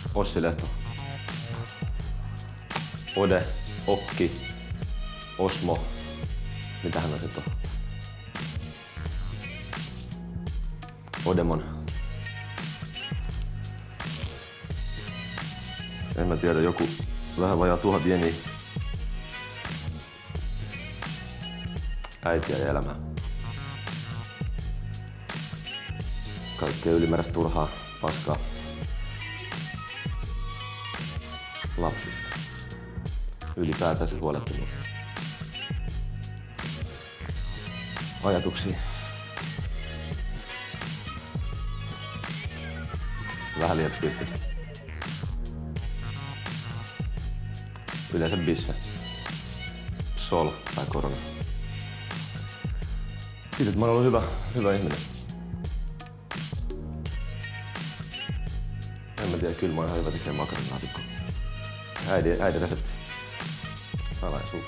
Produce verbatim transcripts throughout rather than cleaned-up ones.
Ossi Lehto. Ode, Okki, Osmo. Mitähän on sitten? Odemon. En mä tiedä, joku vähän vajaa tuhat jeniä. Äitiä ja elämää. Kaikkea ylimääräistä turhaa paskaa. Lapsi. Ylipäätään se huolettomuus. Ajatuksia. Vähän liiaksi pistetty. Yleensä bisse. Sol tai korona. Siitä, että mä oon ollut hyvä, hyvä ihminen. En mä tiedä, kyllä mä oon ihan hyvä tekemään makaronilaatikkoa. Äidin, äidin resepti. Ala ja suu.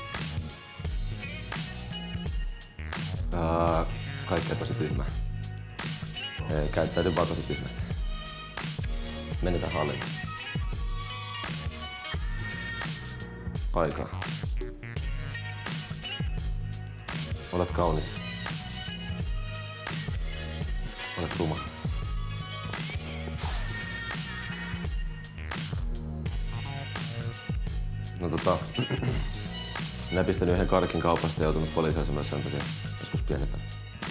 Uh, kaikkea tosi tyhmää. Ei, käyttäydy vaan tosi tyhmästi. Menetään halliin. Aikaa. Olet kaunis. Olet ruma. No tota... Näpistänyt yhden karkin kaupasta ja joutunut poliisiasemalle sen takia joskus pienempänä.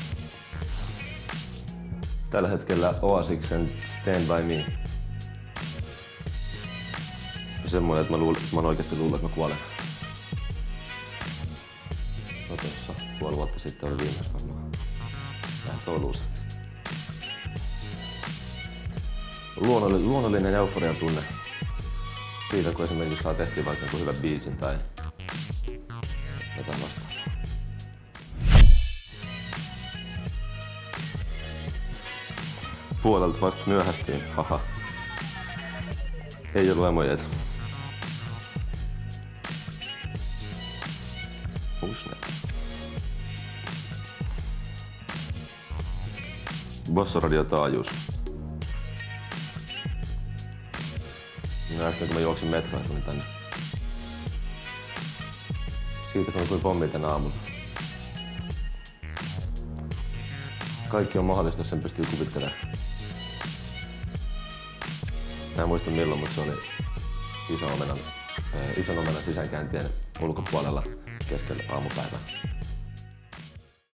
Tällä hetkellä Oasiksen Stand By Me. Semmoinen, että mä, luul, mä oon oikeesti luullut, että mä kuolen. No tossa puoli vuotta sitten oli viimeis varmaan. Vähän touluusa. Luonnollinen, luonnollinen euforian tunne. Siitä kun esimerkiksi saa tehtyä vaikka joku hyvän biisin tai jotain vastaavaa. Puolelta vasta myöhästiin, haha. Ei ollut emojeita. Usne. Bossoradio taajuus. No äsken kun mä juoksin metroon, tulin tänne. Siitä kun mä kuin pommiin tän aamulla. Kaikki on mahdollista, jos sen pystyy kuvittelemaan. Mä en muista milloin, mutta se oli ison omenan, ison omenan sisäänkäyntien ulkopuolella keskellä aamupäivää.